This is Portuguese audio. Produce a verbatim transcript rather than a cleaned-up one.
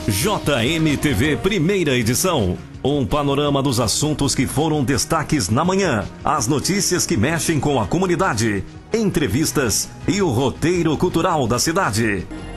J M T V Primeira Edição. Um panorama dos assuntos que foram destaques na manhã, as notícias que mexem com a comunidade, entrevistas e o roteiro cultural da cidade.